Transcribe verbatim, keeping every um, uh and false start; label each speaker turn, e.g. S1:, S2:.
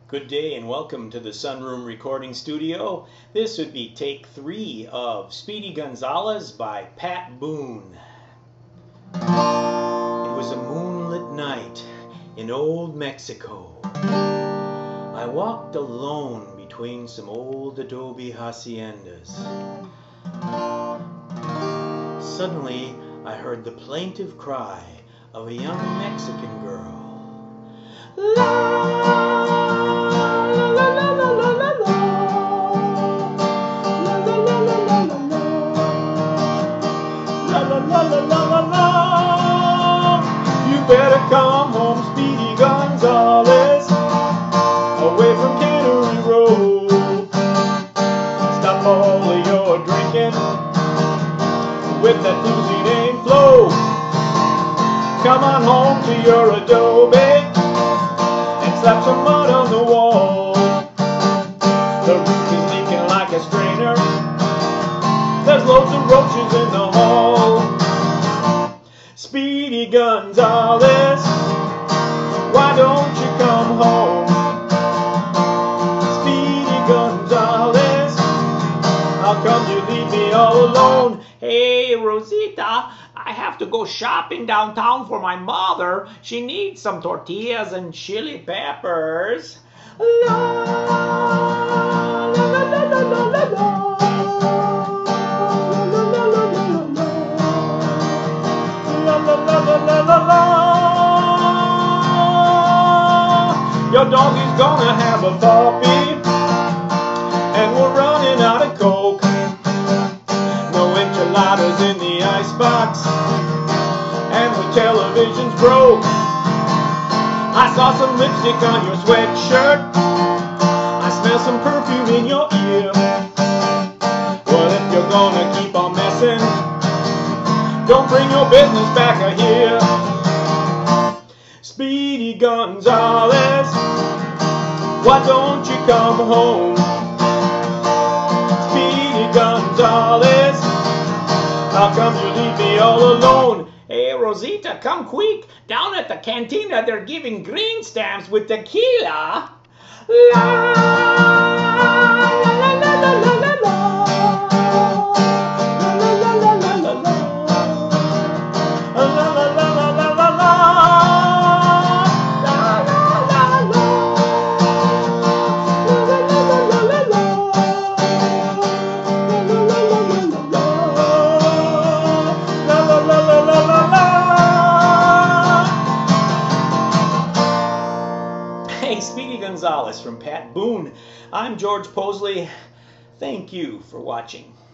S1: Good day and welcome to the Sunroom Recording Studio. This would be take three of Speedy Gonzales by Pat Boone. It was a moonlit night in old Mexico. I walked alone between some old adobe haciendas. Suddenly I heard the plaintive cry of a young Mexican girl. La! La, la, la, la, la. You better come home, Speedy Gonzales, away from Cannery Row. Stop all of your drinking with that floozie named Flo. Come on home to your adobe and slap some mud on the wall. The roof is leaking like a strainer. There's loads of roaches in the hall. Speedy Gonzales, why don't you come home? Speedy Gonzales, how come you leave me all alone?
S2: Hey, Rosita, I have to go shopping downtown for my mother. She needs some tortillas and chili peppers.
S1: La, la, la, la, la, la, la, la. La, la, la. Your doggy's gonna have a puppy, and we're running out of coke. No enchiladas in the icebox, and the television's broke. I saw some lipstick on your sweatshirt. I smell some perfume in your ear. Well, if you're gonna keep on messing, don't bring your business back here. Speedy Gonzales, why don't you come home? Speedy Gonzales, how come you leave me all alone?
S2: Hey, Rosita, come quick. Down at the cantina, they're giving green stamps with tequila.
S1: La, la, la, la, la, la, la, la. Hey, Speedy Gonzales from Pat Boone. I'm George Possley. Thank you for watching.